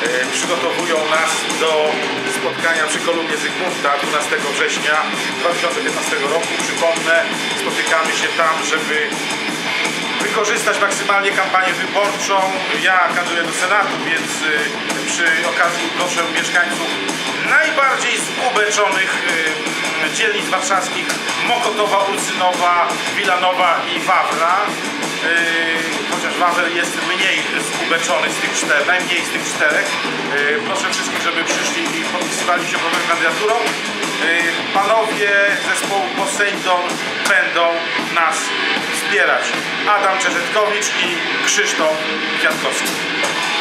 przygotowują nas do spotkania przy kolumnie Zygmunta 12 września 2015 roku. Przypomnę, spotykamy się tam, żeby wykorzystać maksymalnie kampanię wyborczą. Ja kandyduję do Senatu, więc przy okazji proszę mieszkańców najbardziej zubeczonych dzielnic warszawskich: Mokotowa, Ursynowa, Wilanowa i Wawra. Chociaż Wawel jest mniej zgubeczony z tych czterech, najmniej z tych czterech. Proszę wszystkich, żeby przyszli i podpisywali się pod moją kandydaturą. Panowie zespołu Poseidon będą nas wspierać. Adam Czerzetkowicz i Krzysztof Kwiatkowski.